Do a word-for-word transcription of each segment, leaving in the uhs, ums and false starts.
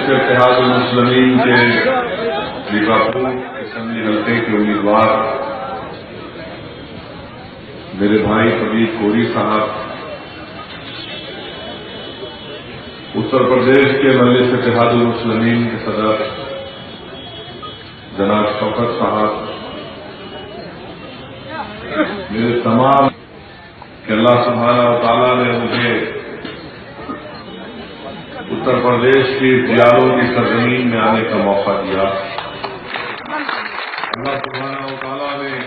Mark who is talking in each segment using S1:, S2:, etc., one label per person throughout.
S1: مجلس اتحاد المسلمین کے لیورپول اسمبلی حلقے کے امیدوار میرے بھائی فرید کوری صاحب، اتر پردیش کے مجلس اتحاد المسلمین کے صدر جناب شوکت صاحب، میرے تمام کہ اللہ سبحانہ و تعالیٰ نے مجھے اتر پردیش کی دیالوں کی سرزمین میں آنے کا موقع دیا. اللہ سبحانہ و تعالیٰ نے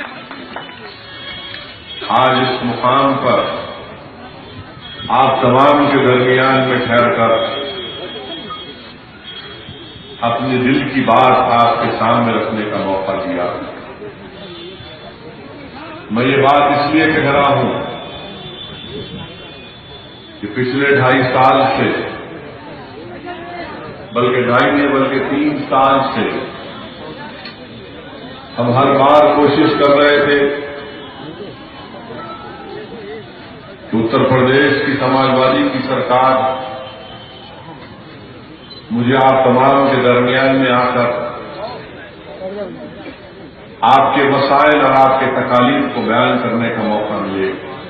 S1: آج اس مقام پر آپ تمام کے درمیان میں ٹھہر کر اپنے دل کی بات آپ کے سامنے رکھنے کا موقع دیا. میں یہ بات اس لیے کہہ رہا ہوں کہ پچھلے ڈھائی سال سے، بلکہ ڈھائی نہیں بلکہ تین سال سے ہم ہر بار کوشش کر رہے تھے کہ اتر پردیش کی سماجوادی کی سرکار مجھے آپ تمام کے درمیان میں آ کر آپ کے مسائل اور آپ کے تکالیف کو بیان کرنے کا موقع ملے،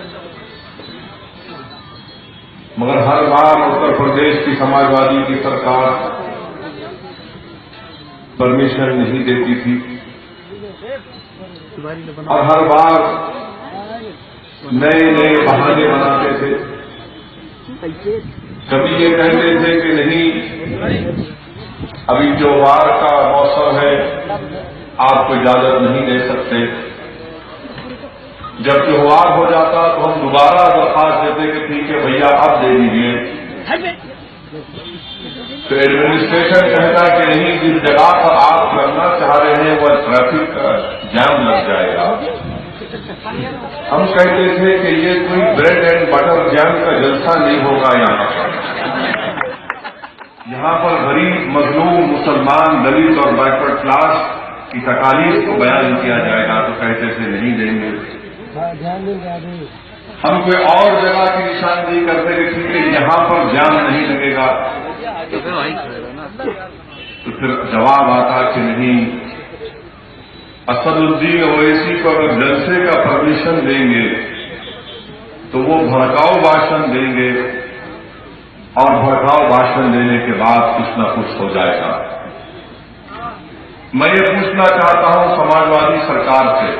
S1: مگر ہر بار اتر پردیش کی سماجوادی کی سرکار پرمیشن نہیں دیتی تھی اور ہر بار نئے نئے بہانے بناتے تھے. کبھی یہ کہتے تھے کہ نہیں، ابھی تہوار کا موسم ہے، آپ کو اجازت نہیں دے سکتے. جب تہوار ہو جاتا تو ہم دوبارہ درخواست دیتے کہ ٹھیک ہے بھیا اب دے دیجیے. تو ایڈمنسٹریشن کہتا کہ نہیں، جس جگہ پر آپ کرنا چاہ رہے ہیں وہ ٹریفک جام لگ جائے گا. ہم کہتے تھے کہ یہ کوئی بریڈ اینڈ بٹر جام کا جلسہ نہیں ہوگا. یہاں پر یہاں پر غریب، مظلوم، مسلمان، دلت اور بیکورڈ کلاس کی تکالیف کو بیان کیا جائے گا. تو کہتے تھے نہیں دیں گے. ہم کوئی اور جگہ کی نشاندہی کرتے کہ ٹھیک ہے یہاں پر جام نہیں لگے گا. تو پھر جواب آتا کہ نہیں، اسد الدین اویسی کو اگر جلسے کا پرمیشن دیں گے تو وہ بھڑکاؤ بھاشن دیں گے اور بھڑکاؤ بھاشن دینے کے بعد کچھ نہ کچھ ہو جائے گا. میں یہ پوچھنا چاہتا ہوں سماجوادی سرکار سے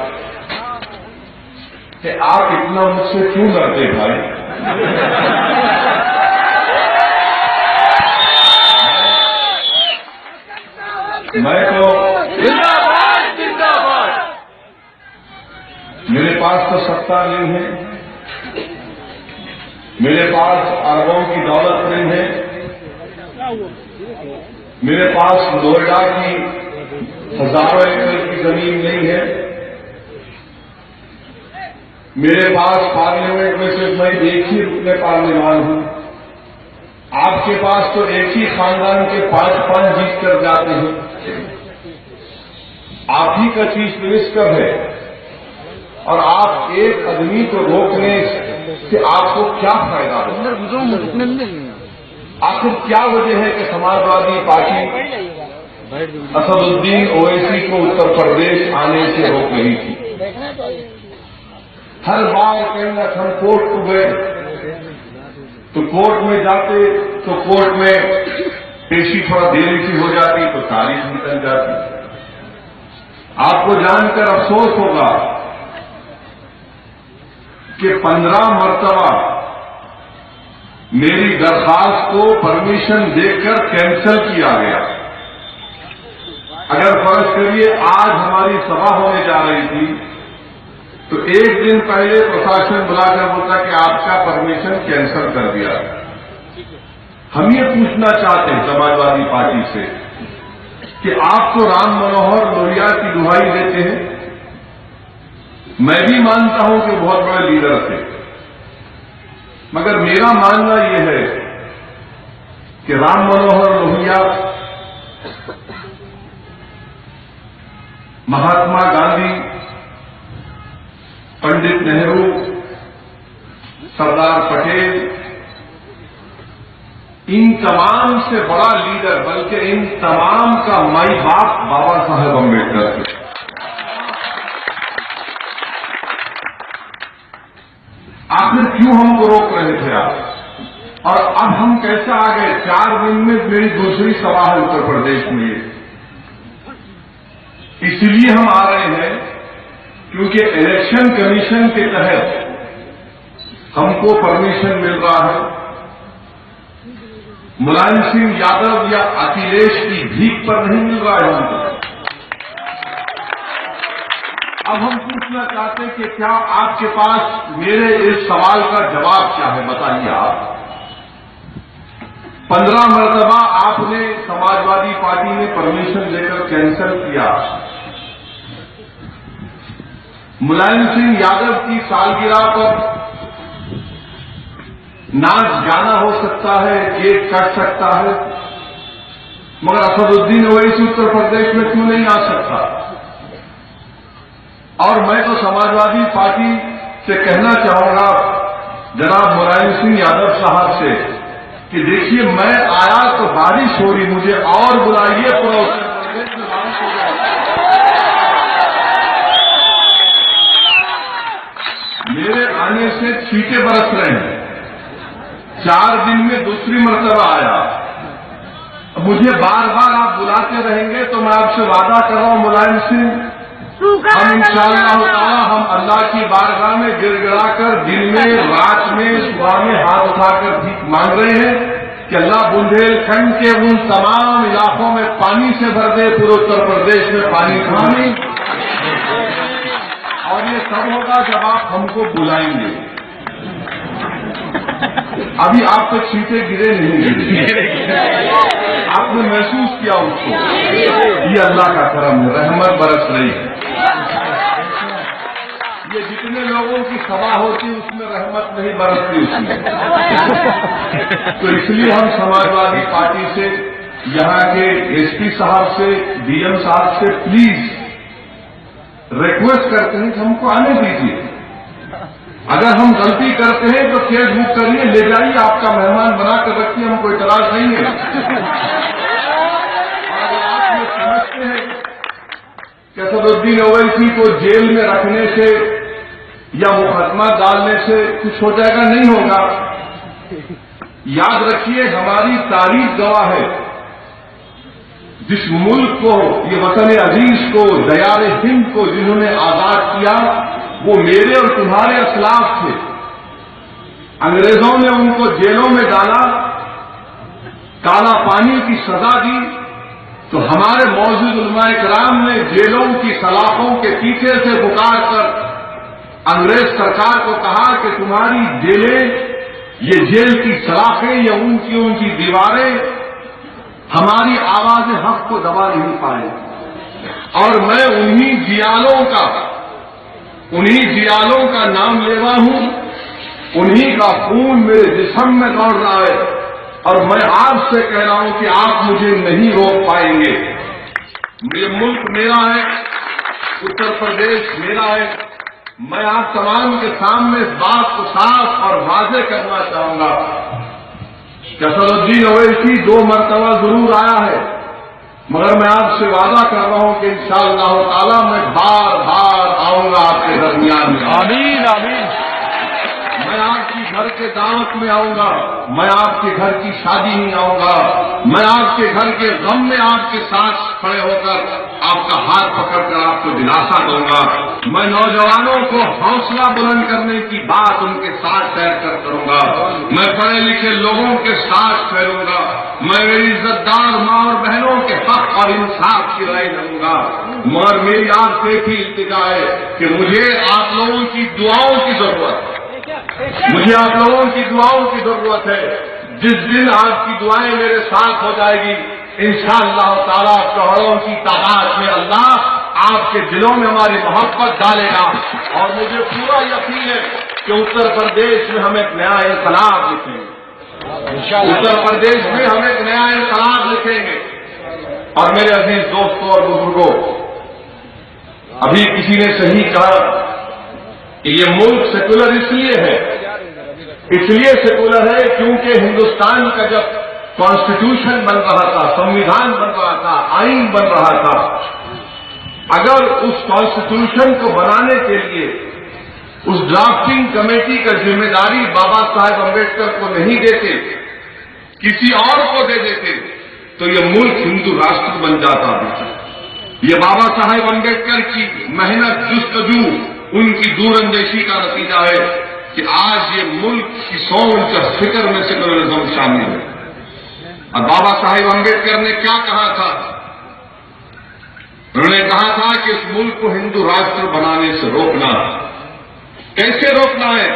S1: کہ آپ اتنا مجھ سے کیوں ڈرتے بھائی؟ میں تو میرے پاس تو ستا نہیں ہے، میرے پاس اربوں کی دولت نہیں ہے، میرے پاس نوئیڈا کی ہزاروں ایکڑ کی زمین نہیں ہے، میرے پاس پارلیمنٹ میں صرف میں ایک ہی رکن پارلیمان ہوں. آپ کے پاس تو ایک ہی خاندان کے پانچ پانچ جیت کر جاتے ہیں. آپ ہی کا چیف منسٹر ہے اور آپ ایک آدمی کو روکنے سے آپ کو کیا فائدہ ہے؟ آخر کیا وجہ ہے کہ سماجوادی پارٹی اسد الدین اویسی کو اتر پردیش آنے سے روک رہی تھی؟ ہر بار کہیں گے ہم کورٹ کو گئے تو کورٹ میں جاتے تو کورٹ میں پیشی تھوڑا دیری سی ہو جاتی تو تاریخ نکل جاتی. آپ کو جان کر افسوس ہوگا کہ پندرہ مرتبہ میری درخواست کو پرمیشن دے کر کینسل کیا گیا. اگر فرض کریے آج ہماری سبھا ہونے جا رہی تھی تو ایک دن پہلے پرشاسن بلا کر بولتا کہ آپ کا پرمیشن کینسل کر دیا. ہم یہ پوچھنا چاہتے ہیں سماجوادی پارٹی سے کہ آپ تو رام منوہر لوہیا کی دہائی دیتے ہیں، میں بھی مانتا ہوں کہ بہت بڑے لیڈر تھے، مگر میرا ماننا یہ ہے کہ رام منوہر لوہیا، مہاتما گاندھی، پنڈت نہرو، سردار پٹیل، ان تمام سے بڑا لیڈر بلکہ ان تمام کا مائی باپ بابا صاحب امبیڈکر تھے. آخر کیوں ہم کو روک رہے تھے آپ؟ اور اب ہم کیسے آ گئے؟ چار دن میں میری دوسری سبھا ہے اتر پردیش میں. اس لیے ہم آ رہے ہیں کیونکہ الیکشن کمیشن کے تحت ہم کو پرمیشن مل رہا ہے. ملائم سنگھ یادو یا اکھلیش کی بھیک پر نہیں مل رہا ہے ہم کو. اب ہم پوچھنا چاہتے ہیں کہ کیا آپ کے پاس میرے اس سوال کا جواب کیا ہے؟ بتائیے آپ. پندرہ مرتبہ آپ نے سماجوادی پارٹی نے پرمیشن لے کر کینسل کیا. ملائم سنگھ یادو کی سالگرہ پر ناچ گانا ہو سکتا ہے، کیک کٹ سکتا ہے، مگر اسد الدین اویسی اتر پردیش میں کیوں نہیں آ سکتا؟ اور میں تو سماجوادی پارٹی سے کہنا چاہوں گا جناب ملائم سنگھ یادو صاحب سے کہ دیکھیے میں آیا تو بارش ہو رہی، مجھے اور بلائیے پورا اتر پردیش میں بارش ہو جائے. میرے آنے سے چھینٹے برس رہے ہیں. چار دن میں دوسری مرتبہ آیا. مجھے بار بار آپ بلاتے رہیں گے تو میں آپ سے وعدہ کر رہا ہوں ملائم سنگھ، ہم انشاءاللہ تعالی ہم اللہ کی بارگاہ میں گر گڑا کر دن میں رات میں صبح میں ہاتھ اٹھا کر بھیک مانگ رہے ہیں کہ اللہ بندیل کھنڈ کے ان تمام علاقوں میں پانی سے بھر دے، پورے اتر پردیش میں پانی پانی. اور یہ سب ہوگا جب آپ ہم کو بلائیں گے. ابھی آپ تو چھینٹے گرے نہیں گرے، آپ نے محسوس کیا اس کو. یہ اللہ کا کرم ہے، رحمت برس رہی ہے. یہ جتنے لوگوں کی سبھا ہوتی اس میں رحمت نہیں برستی اس میں. تو اس لیے ہم سماجوادی پارٹی سے، یہاں کے ایس پی صاحب سے، ڈی ایم صاحب سے پلیز ریکویسٹ کرتے ہیں کہ ہم کو آنے دیجیے. اگر ہم غلطی کرتے ہیں تو کیس بک کریے، لے جائیے، آپ کا مہمان بنا کر رکھیے، ہم کو اعتراض نہیں ہے. اور آپ یہ سمجھتے ہیں کہ اسد الدین اویسی کو جیل میں رکھنے سے یا مقدمہ ڈالنے سے کچھ ہو جائے گا، نہیں ہوگا. یاد رکھیے ہماری تاریخ گواہ ہے، جس ملک کو، یہ وطن عزیز کو، دیار ہند کو جنہوں نے آزاد کیا وہ میرے اور تمہارے اسلاف تھے. انگریزوں نے ان کو جیلوں میں ڈالا، کالا پانی کی سزا دی، تو ہمارے موجود علماء کرام نے جیلوں کی سلاخوں کے پیچھے سے پکار کر انگریز سرکار کو کہا کہ تمہاری جیلیں، یہ جیل کی سلاخیں یا اونچی اونچی دیواریں ہماری آواز حق کو دبا نہیں پائے. اور میں انہی جیالوں کا انہی جیالوں کا نام لیوا ہوں، انہی کا خون میرے جسم میں دوڑ رہا ہے. اور میں آپ سے کہہ رہا ہوں کہ آپ مجھے نہیں روک پائیں گے. یہ ملک میرا ہے، اتر پردیش میرا ہے. میں آپ تمام کے سامنے اس بات کو صاف اور واضح کرنا چاہوں گا کہ اسد الدین اویسی دو مرتبہ ضرور آیا ہے، مگر میں آپ سے وعدہ کر رہا ہوں کہ انشاءاللہ تعالی میں بار بار آؤں گا آپ کے درمیان میں.
S2: آمین آمین.
S1: میں آپ کی گھر کے دعوت میں آؤں گا، میں آپ کے گھر کی شادی میں آؤں گا، میں آپ کے گھر کے غم میں آپ کے ساتھ کھڑے ہو کر آپ کا ہاتھ پکڑ کر آپ کو دلاسا دوں گا. میں نوجوانوں کو حوصلہ بلند کرنے کی بات ان کے ساتھ طے کر کروں گا. میں پڑھے لکھے لوگوں کے ساتھ پھیروں گا. میں میری عزت دار ماں اور بہنوں کے حق اور انصاف کی رائے دوں گا. مگر میری آپ سے ایک ہی التجا ہے کہ مجھے آپ لوگوں کی دعاؤں کی ضرورت ہے. مجھے آپ لوگوں کی دعاؤں کی ضرورت ہے. جس دن آپ کی دعائیں میرے ساتھ ہو جائے گی انشاءاللہ تعالیٰ کروڑوں کی تعداد میں اللہ آپ کے دلوں میں ہماری محبت ڈالے گا. اور مجھے پورا یقین ہے کہ اتر پردیش میں ہم ایک نیا انقلاب لکھیں گے. اتر پردیش میں ہم ایک نیا انقلاب لکھیں گے. اور میرے عزیز دوستوں اور بزرگوں، ابھی کسی نے صحیح کہا کہ یہ ملک سیکولر اس لیے ہے، اس لیے سیکولر ہے کیونکہ ہندوستان کا جب कॉन्स्टिट्यूशन बन रहा था, संविधान बन रहा था, आइन बन रहा था, अगर उस कॉन्स्टिट्यूशन को बनाने के लिए उस ड्राफ्टिंग कमेटी का जिम्मेदारी बाबा साहेब अम्बेडकर को नहीं देते, किसी और को दे देते, तो ये मुल्क हिंदू राष्ट्र बन जाता था। ये बाबा साहेब अम्बेडकर की मेहनत, जुस्तजू, उनकी दूरअंदेशी का नतीजा है कि आज ये मुल्क की सोच और फिक्र में सेकुलरिज्म शामिल है। और बाबा साहेब अम्बेडकर ने क्या कहा था? उन्होंने कहा था कि इस मुल्क को हिंदू राष्ट्र बनाने से रोकना। कैसे रोकना है?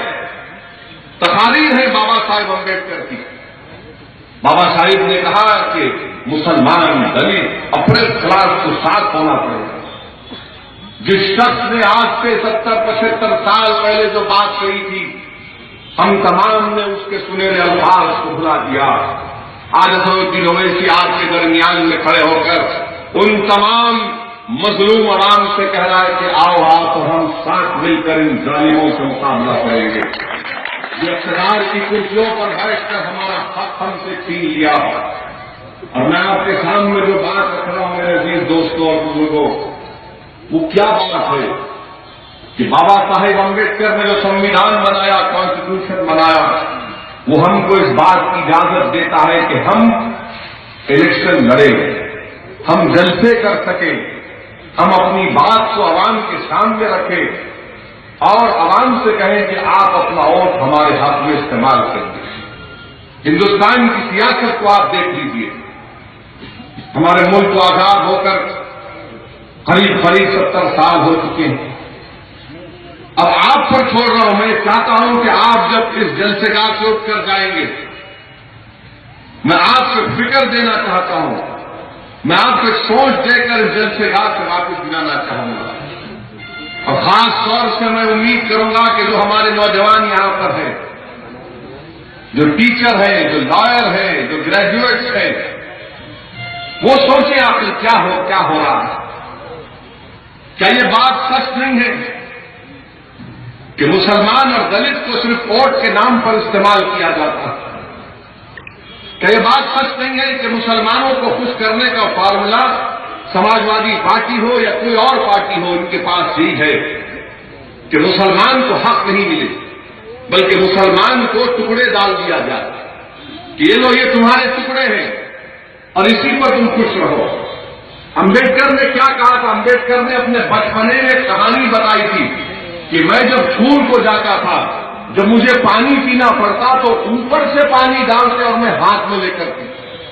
S1: तकारीर है बाबा साहेब अम्बेडकर की। बाबा साहिब ने कहा कि मुसलमान, दलित, अपर क्लास को साथ होना पड़ेगा। जिस शख्स ने आज से सत्तर पचहत्तर साल पहले जो बात कही थी, हम तमाम ने उसके सुनहरे अल्फाज को भुला दिया। आज असदुद्दीन ओवैसी आपके दरमियान में खड़े होकर उन तमाम मजलूम आवाम से कह रहा है कि आओ आप और हम साथ मिलकर इन जालिमों से मुकाबला करेंगे। ये इक़्तिदार की कुर्सियों पर बैठकर हमारा हक हमसे छीन लिया। और मैं आपके सामने जो बात रख रहा हूं मेरे अजीज दोस्तों और बुजुर्गों, वो क्या बात है कि बाबा साहेब अम्बेडकर ने जो संविधान बनाया, कॉन्स्टिट्यूशन बनाया, वो हमको इस बात की इजाजत देता है कि हम इलेक्शन लड़ें, हम जलसे कर सकें, हम अपनी बात को आवाम के सामने रखें और आवाम से कहें कि आप अपना वोट हमारे हक में इस्तेमाल करें। हिंदुस्तान की सियासत को आप देख लीजिए। हमारे मुल्क को आजाद होकर करीब करीब सत्तर साल हो चुके हैं। अब आप पर छोड़ रहा हूं, मैं चाहता हूं कि आप जब इस जलसेगाह से उठकर जाएंगे, मैं आपको फिक्र देना चाहता हूं, मैं आपको सोच देकर इस जलसेगाह से वापस गिराना चाहूंगा। और खास तौर से मैं उम्मीद करूंगा कि जो हमारे नौजवान यहां पर हैं, जो टीचर हैं, जो लॉयर हैं, जो ग्रेजुएट्स हैं, वो सोचें आखिर क्या हो क्या हो रहा है। क्या ये बात सच नहीं है कि मुसलमान और दलित को सिर्फ वोट के नाम पर इस्तेमाल किया जाता है? क्या ये बात सच नहीं है कि मुसलमानों को खुश करने का फार्मूला समाजवादी पार्टी हो या कोई और पार्टी हो, इनके पास यही है कि मुसलमान को हक नहीं मिले, बल्कि मुसलमान को टुकड़े डाल दिया जाए कि ये लो, ये तुम्हारे टुकड़े हैं और इसी पर तुम खुश रहो। अंबेडकर ने क्या कहा था? अंबेडकर ने अपने बचपने में कहानी बताई थी कि मैं जब स्कूल को जाता था, जब मुझे पानी पीना पड़ता तो ऊपर से पानी डालते और मैं हाथ में लेकर पीता।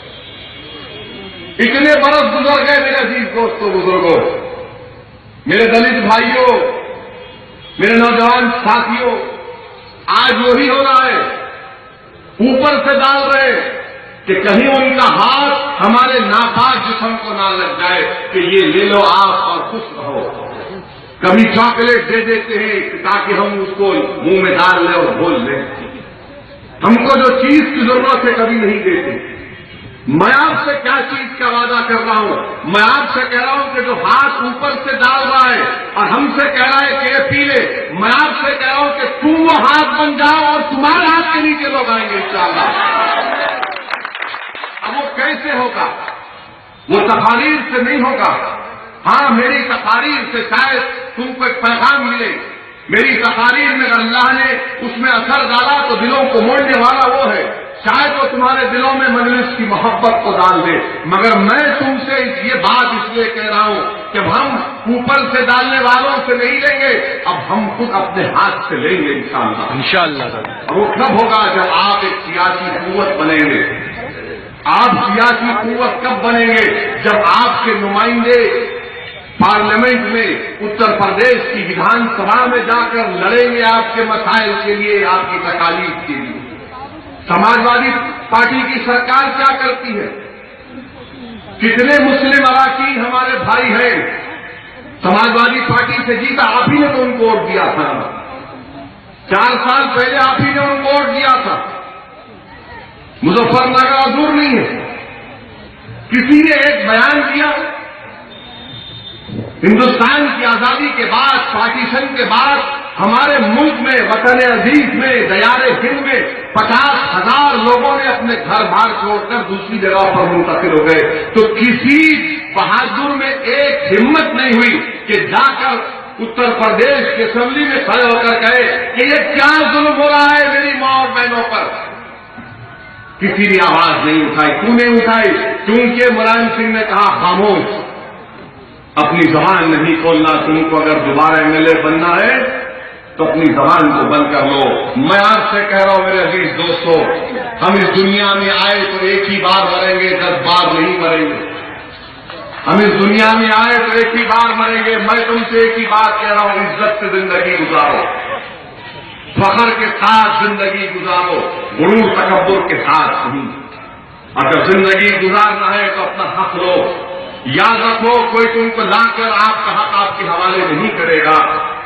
S1: इतने बरस गुजर गए मेरे अजीज दोस्तों, बुजुर्गों, मेरे दलित भाइयों, मेरे नौजवान साथियों, आज वही हो रहा है। ऊपर से डाल रहे कि कहीं उनका हाथ हमारे नापाक जिस्म को ना लग जाए कि ये ले लो आप और खुश रहो। कभी चॉकलेट दे देते हैं ताकि हम उसको मुंह में डाल लें और बोल लें। हमको जो चीज की जरूरत है कभी नहीं देते। मैं आपसे क्या चीज का वादा कर रहा हूं? मैं आपसे कह रहा हूं कि जो हाथ ऊपर से डाल रहा है और हमसे कह रहा है कि ये पी ले, मैं आपसे कह रहा हूं कि तुम वो हाथ बन जाओ और तुम्हारे हाथ के नीचे लोग आएंगे इंशाअल्लाह। अब वो कैसे होगा? वो तकारीर से नहीं होगा। हाँ, मेरी तकारीर से शायद तुमको एक पैगाम मिले। मेरी तकारीर में अल्लाह ने उसमें असर डाला तो दिलों को मोड़ने वाला वो है। शायद वो तुम्हारे दिलों में मजलिस की मोहब्बत को डाल दे। मगर मैं तुमसे ये बात इसलिए कह रहा हूं कि हम ऊपर से डालने वालों से नहीं लेंगे, अब हम खुद अपने हाथ से लेंगे इंशाअल्लाह। इंशाअल्लाह। और वो कब होगा? जब आप एक सियासी कुव्वत बनेंगे। आप सियासी कुव्वत कब बनेंगे? जब आपके नुमाइंदे पार्लियामेंट में उत्तर प्रदेश की विधानसभा में जाकर लड़ेंगे आपके मसाइल के लिए, आपकी तकालीफ के लिए। समाजवादी पार्टी की सरकार क्या करती है? कितने मुस्लिम अराकीन हमारे भाई हैं, समाजवादी पार्टी से जीता, आप ही ने तो उनको वोट दिया था। चार साल पहले आप ही ने उनको वोट दिया था। मुजफ्फरनगर दूर नहीं है। किसी ने एक बयान दिया हिंदुस्तान की आजादी के बाद, पार्टीशन के बाद ہمارے ملک میں وطن عزیز میں دیار ہند میں پچاس ہزار لوگوں نے اپنے گھر بار چھوڑ کر دوسری جگہ پر منتقل ہو گئے، تو کسی بہادر میں ایک ہمت نہیں ہوئی کہ جا کر اتر پردیش کی اسمبلی میں کھڑے ہو کر کہے کہ یہ کیا ظلم ہو رہا ہے میری ماں اور بہنوں پر. کسی نے آواز نہیں اٹھائی. کیوں نہیں اٹھائی؟ کیونکہ ملائم سنگھ نے کہا خاموش، اپنی زبان نہیں کھولنا. تم کو اگر دوبارہ ایم ایل اے بننا ہے تو اپنی زبان کو بند کر لو. میں آپ سے کہہ رہا ہوں میرے عزیز دوستو، ہم اس دنیا میں آئے تو ایک ہی بار مریں گے، دس بار نہیں مریں گے. ہم اس دنیا میں آئے تو ایک ہی بار مریں گے. میں تم سے ایک ہی بات کہہ رہا ہوں، عزت سے زندگی گزارو، فخر کے ساتھ زندگی گزارو، غرور تکبر کے ساتھ نہیں. اگر زندگی گزارنا ہے تو اپنا حق لو. یاد رکھو کوئی تم کو لا کر آپ کا حق آپ کے حوالے نہیں کرے گا.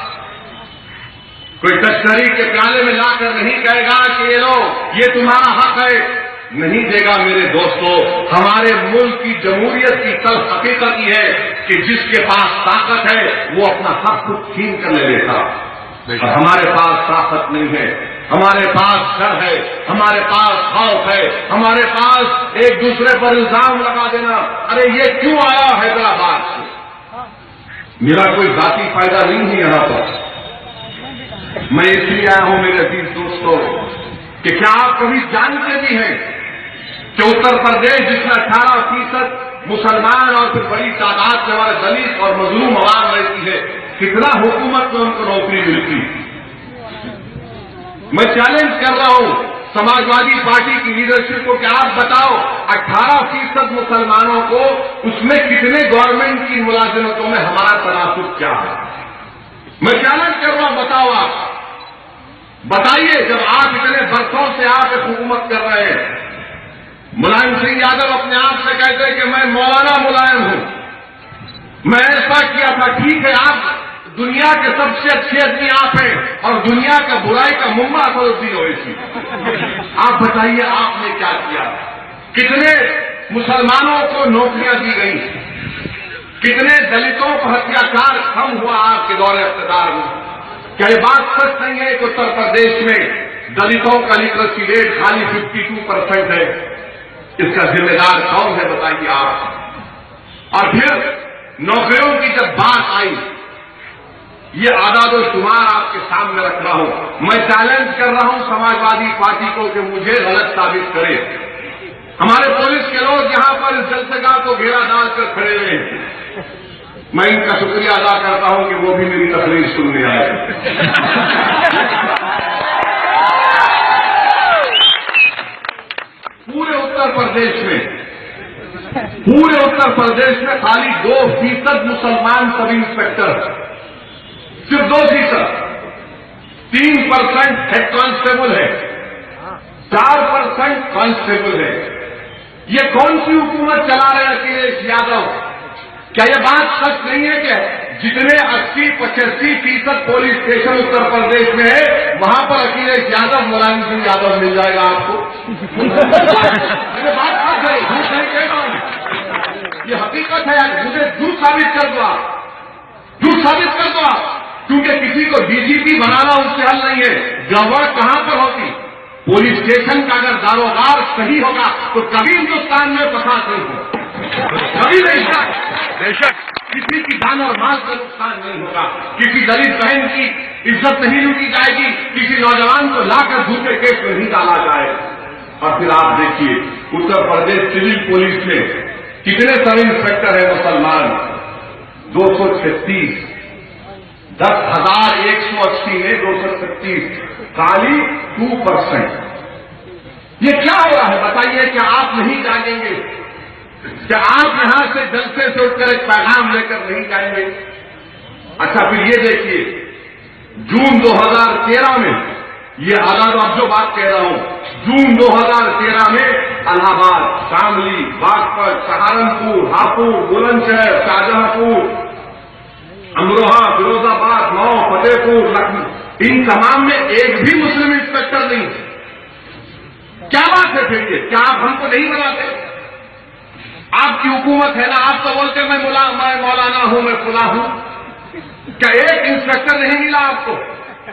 S1: کوئی تشتری کے پیالے میں لا کر نہیں کہے گا کہ یہ لو یہ تمہارا حق ہے، نہیں دے گا. میرے دوستو، ہمارے ملک کی جمہوریت کی تلخ حقیقت یہ ہے کہ جس کے پاس طاقت ہے وہ اپنا حق خود چھین کر لے لیتا. ہمارے پاس طاقت نہیں ہے، ہمارے پاس ڈر ہے، ہمارے پاس خوف ہے، ہمارے پاس ایک دوسرے پر الزام لگا دینا، ارے یہ کیوں آیا حیدرآباد سے. میرا کوئی ذاتی فائدہ نہیں ہے یہاں پر. میں اس لیے آیا ہوں میرے عزیز دوستو کہ کیا آپ کبھی جانتے بھی ہیں کہ اتر پردیش جس میں اٹھارہ فیصد مسلمان اور پھر بڑی تعداد میں ہمارے دلت اور مظلوم عوام رہتی ہے، کتنا حکومت میں ان کو نوکری ملتی. میں چیلنج کر رہا ہوں سماجوادی پارٹی کی لیڈرشپ کو کہ آپ بتاؤ اٹھارہ فیصد مسلمانوں کو اس میں کتنے گورنمنٹ کی ملازمتوں میں ہمارا تناسب کیا ہے. میں چیلنج کر رہا ہوں، بتاؤ آپ بتائیے. جب آپ اتنے برسوں سے آپ ایک حکومت کر رہے ہیں، ملائم سنگھ یادو اپنے آپ سے کہتے ہیں کہ میں مولانا ملائم ہوں، میں ایسا کیا تھا. ٹھیک ہے، آپ دنیا کے سب سے اچھے آدمی آپ ہیں اور دنیا کا برائی کا ممبا اسدالدین اویسی. آپ بتائیے آپ نے کیا کیا؟ کتنے مسلمانوں کو نوکریاں دی گئی، کتنے دلتوں کو ہتھیا کار کم ہوا آپ کے دور اقتدار میں. کیا یہ بات سچ نہیں ہے کہ اتر پردیش میں دلتوں کا لٹریسی ریٹ خالی ففٹی ٹو پرسینٹ ہے؟ اس کا ذمہ دار کون ہے بتائیے آپ. اور پھر نوکریوں کی جب بات آئی، یہ اعداد و شمار آپ کے سامنے رکھ رہا ہوں. میں چیلنج کر رہا ہوں سماجوادی پارٹی کو کہ مجھے غلط ثابت کرے. ہمارے پولیس کے لوگ یہاں پر اس جلسہ کو گھیرا ڈال کر کھڑے ہوئے ہیں. میں ان کا شکریہ ادا کرتا ہوں کہ وہ بھی میری تقریر سننے آئے. پورے اتر پردیش میں پورے اتر پردیش میں خالی دو فیصد مسلمان سب انسپیکٹر، صرف دو فیصد. تین پرسینٹ ہیڈ کانسٹیبل ہے، چار پرسینٹ کانسٹیبل ہے. یہ کون سی حکومت چلا رہے اکھلیش یادو؟ کیا یہ بات سچ نہیں ہے کہ جتنے اسی پچاسی فیصد پولیس اسٹیشن اتر پردیش میں ہے وہاں پر اکھلیش یادو ملائم سنگھ یادو مل جائے گا آپ کو؟ بات سچ ہے، جھوٹ نہیں کہہ رہا ہوں، یہ حقیقت ہے. مجھے جھوٹ ثابت کر دو آپ، جھوٹ ثابت کر دو آپ. کیونکہ کسی کو ڈی جی پی بنانا اس سے حل نہیں ہے. گورنر کہاں پر ہوتی؟ پولیس اسٹیشن کا اگر داروغار صحیح ہوگا تو کبھی ہندوستان میں فساد نہیں ہوگا، کبھی نہیں ہوگا. بے شک کسی کی جان اور مال کا نقصان نہیں ہوگا، کسی دلت بہن کی عزت نہیں لوٹی جائے گی، کسی نوجوان کو لا کر جھوٹے کیس میں نہیں ڈالا جائے. اور پھر آپ دیکھیے اتر پردیش سول پولیس میں کتنے سب انسپیکٹر ہیں مسلمان؟ دو سو چھتیس. دس ہزار ایک سو اسی میں دو سو چھتیس، خالی ٹو پرسینٹ. یہ کیا ہو رہا ہے بتائیے؟ کیا آپ نہیں جانیں گے؟ کیا آپ یہاں سے جلسے سے اٹھ کر ایک پیغام لے کر نہیں جائیں گے؟ اچھا پھر یہ دیکھیے جون دو ہزار تیرہ میں یہ آزاد، اب جو بات کہہ رہا ہوں، جون دو ہزار تیرہ میں الہ آباد، شاملی، باغپت، سہارنپور، ہاپوڑ، بلند شہر، شاہجہاں پور، امروہہ، فیروز آباد، مئو، فتح پور، لکھنؤ، ان تمام میں ایک بھی مسلم انسپیکٹر نہیں. کیا بات ہے پھر یہ؟ کیا آپ ہم کو نہیں بناتے؟ آپ کی حکومت ہے نا، آپ تو بولتے میں مولانا ہوں، میں فلاں ہوں. کیا ایک انسپیکٹر نہیں ملا آپ کو؟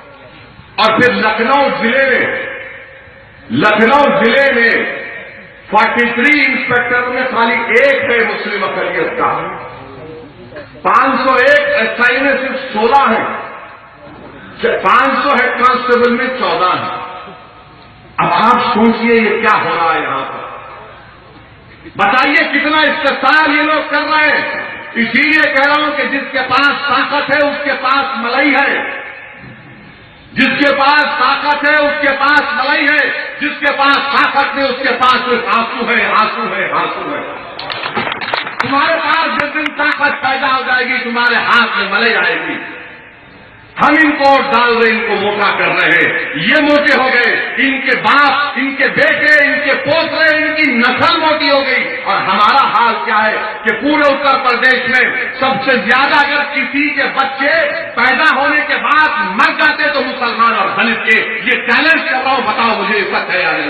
S1: اور پھر لکھنؤ ضلع میں لکھنؤ ضلع میں فورٹی تھری انسپیکٹر میں خالی ایک ہے مسلم اقلیت کا، پانچ سو ایک ایس آئی میں صرف سولہ ہیں، پانچ سو ہیڈ کانسٹیبل میں چودہ ہیں۔ اب آپ سوچئے یہ کیا ہو رہا ہے یہاں پر، بتائیے کتنا استحصال یہ لوگ کر رہے ہیں۔ اسی لیے کہہ رہا ہوں کہ جس کے پاس طاقت ہے اس کے پاس ملائی ہے، جس کے پاس طاقت ہے اس کے پاس ملائی ہے، جس کے پاس طاقت نہیں اس کے پاس صرف آنسو ہے، آنسو ہے، آنسو ہے۔ تمہارے پاس جس دن طاقت پیدا ہو جائے گی تمہارے ہاتھ میں ملائی آئے گی۔ ہم ان کو ڈال رہے، ان کو موٹا کر رہے ہیں، یہ موٹے ہو گئے، ان کے باپ، ان کے بیٹے، ان کے پوترے، ان کی نسل موٹی ہو گئی۔ اور ہمارا حال کیا ہے کہ پورے اتر پردیش میں سب سے زیادہ اگر کسی کے بچے پیدا ہونے کے بعد مر جاتے تو مسلمان اور دلت کے۔ یہ چیلنج کر رہا ہوں، بتاؤ مجھے سچ ہے یا نہیں؟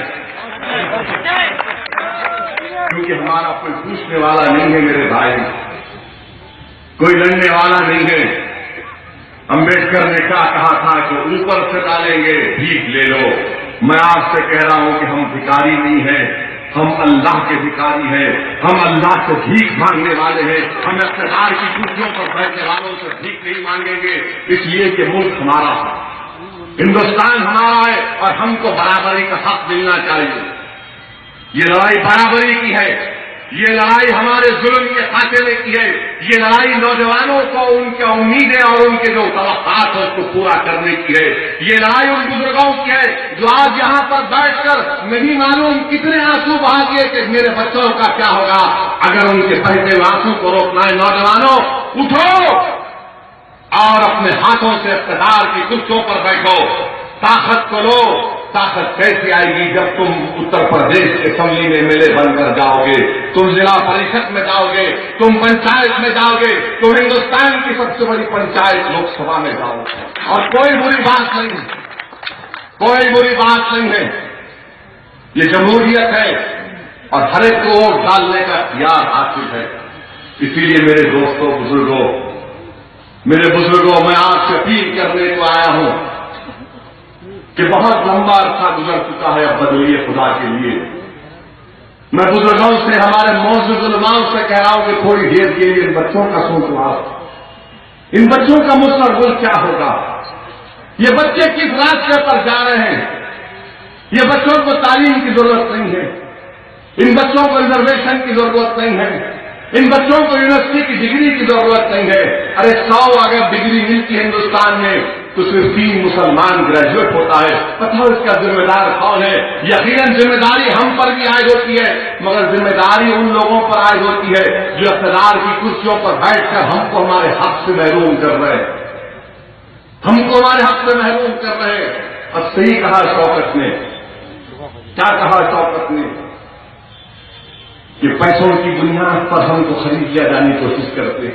S1: کیونکہ ہمارا کوئی پوچھنے والا نہیں ہے میرے بھائی، کوئی لڑنے والا نہیں ہے۔ امبیڈکر نے کیا کہا تھا کہ اوپر سے ڈالیں گے بھیک لے لو۔ میں آپ سے کہہ رہا ہوں کہ ہم بھکاری نہیں ہیں، ہم اللہ کے بھکاری ہیں، ہم اللہ سے بھیک مانگنے والے ہیں۔ ہم اقتدار کی کرسیوں پر بیٹھنے والوں سے بھیک نہیں مانگیں گے، اس لیے کہ ملک ہمارا ہے، ہندوستان ہمارا ہے اور ہم کو برابری کا حق ملنا چاہیے۔ یہ لڑائی برابری کی ہے، یہ لڑائی ہمارے ظلم کے خاتمے کی ہے، یہ لڑائی نوجوانوں کو ان کی امیدیں اور ان کے جو توقعات ہیں اس کو پورا کرنے کی ہے، یہ لڑائی ان بزرگوں کی ہے جو آج یہاں پر بیٹھ کر نہیں معلوم کتنے آنسو بہا دیے کہ میرے بچوں کا کیا ہوگا اگر ان کے بہتے ہوئے آنسو کو روکنا ہے۔ نوجوانوں اٹھو اور اپنے ہاتھوں سے اقتدار کی کرسیوں پر بیٹھو، طاقت کو لو۔ طاقت کیسے آئے گی؟ جب تم اتر پردیش اسمبلی میں ایم ایل اے بن کر جاؤ گے، تم ضلع پریشد میں جاؤ گے، تم پنچایت میں جاؤ گے، تم ہندوستان کی سب سے بڑی پنچایت لوک سبھا میں جاؤ گے۔ اور کوئی بری بات نہیں ہے، کوئی بری بات نہیں ہے، یہ جمہوریت ہے اور ہر ایک کو ووٹ ڈالنے کا اختیار حاصل ہے۔ اسی لیے میرے دوستوں، بزرگوں، میرے بزرگوں، میں آپ سے اپیل کرنے کو آیا ہوں کہ بہت لمبا عرصہ گزر چکا ہے اب بدوئیے خدا کے لیے۔ میں بزرگوں سے، ہمارے معزز علماء سے کہہ رہا ہوں کہ تھوڑی دیر کے لیے ان بچوں کا سوچو، آپ ان بچوں کا مستقبل کیا ہوگا؟ یہ بچے کس راستے پر جا رہے ہیں؟ یہ بچوں کو تعلیم کی ضرورت نہیں ہے، ان بچوں کو ریزرویشن کی ضرورت نہیں ہے، ان بچوں کو یونیورسٹی کی ڈگری کی ضرورت نہیں ہے۔ ارے سو اگر ڈگری ملتی ہے ہندوستان میں تو صرف تین مسلمان گریجویٹ ہوتا ہے۔ پتہ اس کا ذمہ دار کون ہے؟ یقیناً ذمہ داری ہم پر بھی عائد ہوتی ہے، مگر ذمہ داری ان لوگوں پر عائد ہوتی ہے جو اقتدار کی کرسیوں پر بیٹھ کر ہم کو ہمارے حق سے محروم کر رہے ہیں، ہم کو ہمارے حق سے محروم کر رہے ہیں۔ اب صحیح کہا شوکت نے، کیا کہا شوکت نے کہ پیسوں کی بنیاد پر ہم کو خرید لیا جانے کی کوشش کرتے۔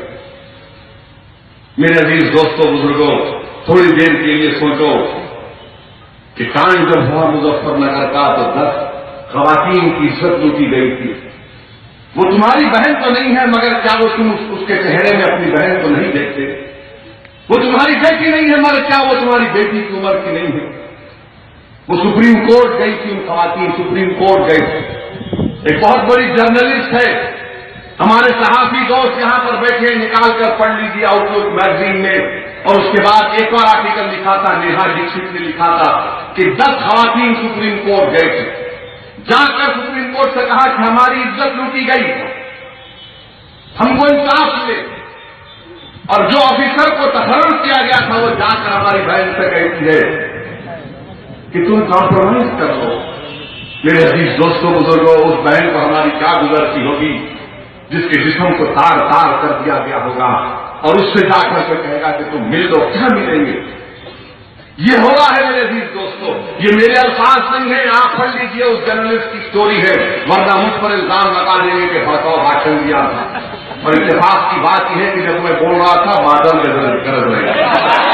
S1: میرے عزیز دوستوں، بزرگوں، تھوڑی دیر کے لیے سوچو کہ کان جب ہوا مظفر نگر کا تو دس خواتین کی عزت لوٹی گئی تھی۔ وہ تمہاری بہن تو نہیں ہے، مگر کیا وہ تم اس کے چہرے میں اپنی بہن کو نہیں دیکھتے؟ وہ تمہاری بیٹی نہیں ہے، مگر کیا وہ تمہاری بیٹی کی عمر کی نہیں ہے؟ وہ سپریم کورٹ گئی تھی، ان خواتین سپریم کورٹ گئی تھی۔ ایک بہت بڑی جرنلسٹ ہے، ہمارے صحافی دوست یہاں پر بیٹھے، نکال کر پڑھ لیجیے آؤٹ لک میگزین میں، اور اس کے بعد ایک اور آرٹیکل لکھا تھا، نیہا دیکشت نے لکھا تھا کہ دس خواتین سپریم کورٹ گئے تھے، جا کر سپریم کورٹ سے کہا کہ ہماری عزت لوٹی گئی، ہم کو انصاف ملے۔ اور جو آفیسر کو تحرر کیا گیا تھا وہ جا کر ہماری بہن سے کہتی ہے کہ تم کمپرومائز کر لو۔ میرے عزیز دوستوں، بزرگوں، اس بہن کو ہماری کیا گزرتی ہوگی جس کے جسم کو تار تار کر دیا گیا ہوگا، اور اس سے جا کر کے کہے گا کہ تم مل دو، کیا ملیں گے؟ یہ ہو رہا ہے میرے عزیز دوستوں، یہ میرے الفاظ نہیں ہیں، آپ پڑھ لیجیے، اس جرنلسٹ کی سٹوری ہے، ورنہ مجھ پر الزام لگا دینے کے بھڑکاؤ بھاشن دیا تھا۔ اور اتفاق کی بات یہ ہے کہ جب میں بول رہا تھا بادل گرج رہے۔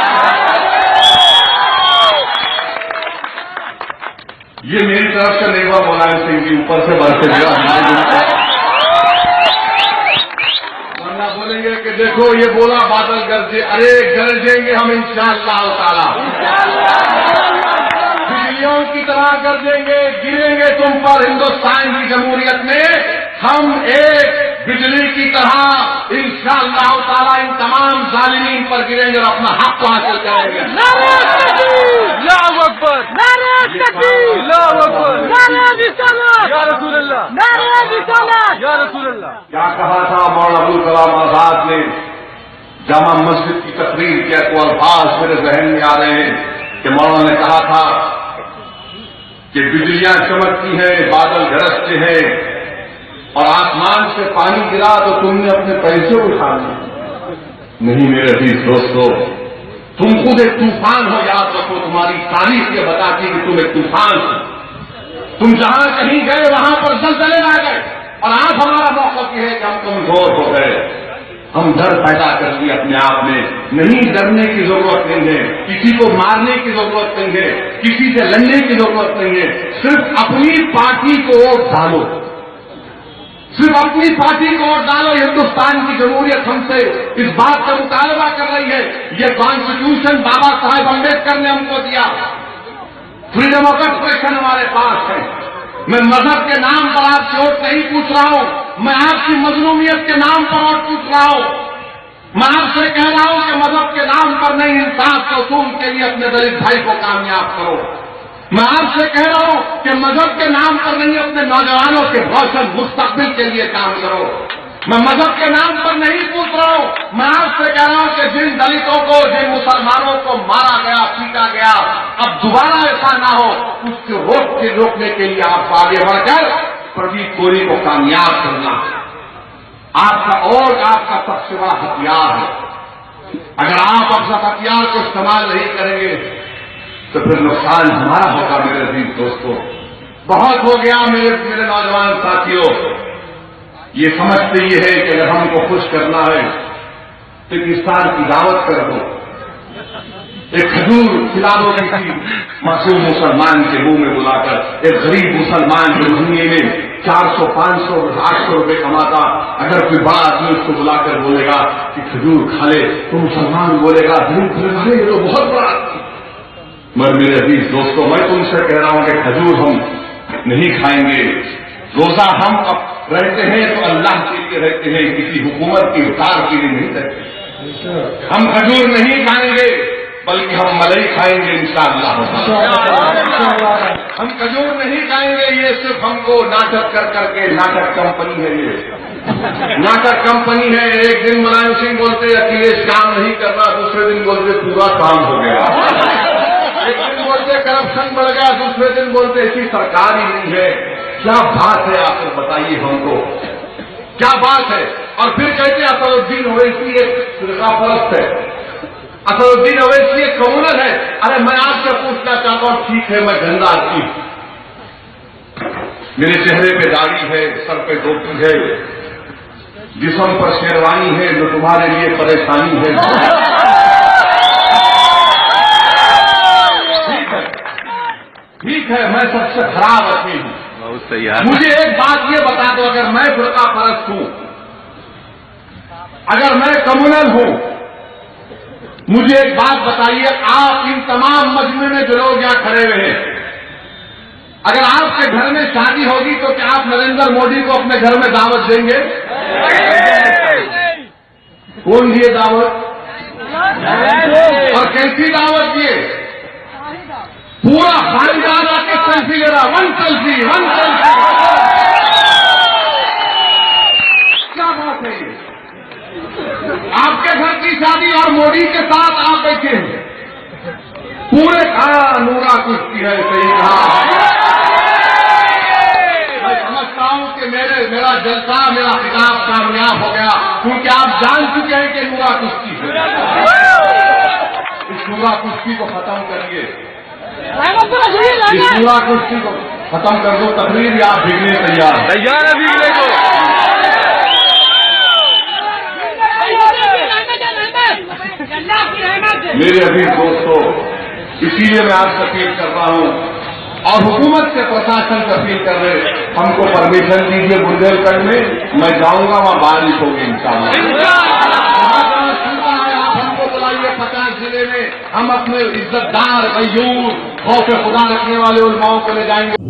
S1: یہ میری طرف سے نہیں ہوا، ملائم سنگھ جی اوپر سے برسے گیا، ورنہ بولیں گے کہ دیکھو یہ بولا بادل گرجے، ارے گرجیں گے ہم انشاءاللہ تعالی۔ بجلیوں کی طرح کر دیں گے، گریں گے تم پر ہندوستان کی جمہوریت میں، ہم ایک بجلی کی طرح انشاءاللہ تعالیٰ ان تمام ظالمین پر گریں گے اور اپنا حق حاصل کریں گے۔
S2: اللہ اکبر، نعرہ تکبیر، اللہ اکبر، نعرہ رسالت، یا رسول اللہ، نعرہ رسالت، یا رسول اللہ۔
S1: کیا کہا تھا مولانا ابوالکلام آزاد نے جامع مسجد کی تقریر کے کو الفاظ میرے ذہن میں آ رہے ہیں کہ مولانا نے کہا تھا کہ بجلیاں چمکتی ہیں، بادل گرجتے ہیں اور آسمان سے پانی گرا تو تم نے اپنے پیسے اٹھا لیے۔ نہیں میرے عزیز دوستو، تم خود ایک طوفان ہو، یاد رکھو تمہاری تاریخ یہ بتاتی کہ تم ایک طوفان ہو۔ تم جہاں کہیں گئے وہاں پر زلزلے آ گئے، اور آج ہمارا موقف یہ ہے کہ ہم کمزور ہو گئے، ہم ڈر پیدا کر لیے اپنے آپ میں۔ نہیں، ڈرنے کی ضرورت نہیں ہے، کسی کو مارنے کی ضرورت نہیں ہے، کسی سے لڑنے کی ضرورت نہیں ہے، صرف اپنی پارٹی کو ووٹ ڈالو، صرف اپنی پارٹی کو ووٹ ڈالو۔ ہندوستان کی جمہوریت ہم سے اس بات کا مطالبہ کر رہی ہے، یہ کانسٹیٹیوشن بابا صاحب امبیڈکر نے ہم کو دیا، فریڈم آف ایکسپریشن ہمارے پاس ہے۔ میں مذہب کے نام پر آپ سے ووٹ نہیں پوچھ رہا ہوں، میں آپ کی مظلومیت کے نام پر ووٹ پوچھ رہا ہوں۔ میں آپ سے کہہ رہا ہوں کہ مذہب کے نام پر نہیں، انصاف کے اصول کے لیے اپنے دلت بھائی کو کامیاب کرو۔ میں آپ سے کہہ رہا ہوں کہ مذہب کے نام پر نہیں، اپنے نوجوانوں کے روشن مستقبل کے لیے کام کرو۔ میں مذہب کے نام پر نہیں پوچھ رہا ہوں، میں آپ سے کہہ رہا ہوں کہ جن دلتوں کو، جن مسلمانوں کو مارا گیا، پیٹا گیا، اب دوبارہ ایسا نہ ہو، اس کو روک کے روکنے کے لیے آپ آگے بڑھ کر پردیپ کوری کو کامیاب کرنا آپ کا اور آپ کا سب سے بڑا ہتھیار ہے۔ اگر آپ اپنا ہتھیار کو استعمال نہیں کریں گے تو پھر نقصان ہمارا ہوگا۔ میرے عزیز دوستو، بہت ہو گیا میرے میرے نوجوان ساتھیوں، یہ سمجھتے یہ ہے کہ اگر ہم کو خوش کرنا ہے تو پاکستان کی دعوت کر دو، ایک کھجور کھلا دو کسی معصوم مسلمان کے منہ میں بلا کر۔ ایک غریب مسلمان جو مہینے میں چار سو پانچ سو آٹھ سو روپے کماتا، اگر کوئی بڑا آدمی اس کو بلا کر بولے گا کہ کھجور کھا لے تو مسلمان بولے گا یہ تو بہت بڑا۔ مگر میرے عزیز دوستوں، میں تم سے کہہ رہا ہوں کہ کھجور ہم نہیں کھائیں گے، روزہ ہم اب رہتے ہیں تو اللہ کے لیے رہتے ہیں، کسی حکومت کی افطار کے لیے نہیں رہتے۔ ہم کھجور نہیں کھائیں گے بلکہ ہم ملئی کھائیں گے انشاءاللہ۔ ہم کھجور نہیں کھائیں گے، یہ صرف ہم کو ناٹک کر کر کے، ناٹک کمپنی ہے، یہ ناٹک کمپنی ہے۔ ایک دن ملائم سنگھ بولتے اکھلیش کام نہیں کرنا، دوسرے دن بولتے پورا کام ہو گیا، ایک دن بولتے کرپشن بڑھ گیا، دوسرے دن بولتے ایسی سرکار ہی نہیں ہے۔ کیا بات ہے آپ کو بتائیے، ہم کو کیا بات ہے؟ اور پھر کہتے ہیں اسد الدین اویسی ایک فرقہ پرست ہے، اسد الدین اویسی ایک کمیونل ہے۔ ارے میں آپ سے پوچھنا چاہتا ہوں، ٹھیک ہے میں گندا آدمی ہوں، میرے چہرے پہ داڑھی ہے، سر پہ ٹوپی ہے، جسم پر شیروانی ہے، جو تمہارے لیے پریشانی ہے، ٹھیک ہے میں سب سے خراب آدمی ہوں۔ مجھے ایک بات یہ بتا دو، اگر میں فرقہ پرست ہوں، اگر میں کمیونل ہوں، مجھے ایک بات بتائیے، آپ ان تمام مجمع میں جو لوگ یہاں کھڑے ہوئے ہیں، اگر آپ کے گھر میں شادی ہوگی تو کیا آپ نریندر مودی کو اپنے گھر میں دعوت دیں گے؟ کون دیے دعوت؟ اور کیسی دعوت دیے؟ پورا خاندان آ کے سیلفی لے رہا، ون سیلفی ون سیلفی۔ کیا بات ہے یہ؟ آپ کے گھر کی شادی اور مودی کے ساتھ آپ بیٹھے ہیں، پورے کھانا نورا کشتی ہے، صحیح کہا۔ میں سمجھتا ہوں کہ میرے میرا جلسہ، میرا خطاب کامیاب ہو گیا، کیونکہ آپ جان چکے ہیں کہ نورا کشتی ہے۔ اس نورا کشتی کو ختم کریے، اس نورا کشتی کو ختم کر دو۔ تقریر یا آپ بھیگنے تیار
S2: تیار ہے بھیگنے کو؟
S1: میرے عزیز دوستو، اسی لیے میں آپ سے اپیل کر رہا ہوں اور حکومت سے پرشاسن سے اپیل کر رہے، ہم کو پرمیشن دیجیے بندیل گڑھ میں، میں جاؤں گا، وہاں بارش ہوگی انشاءاللہ۔ آپ ہم کو بلائیے، پچاس ضلع میں ہم اپنے عزت دار غیور خوف خدا رکھنے والے علماؤں کو لے جائیں گے.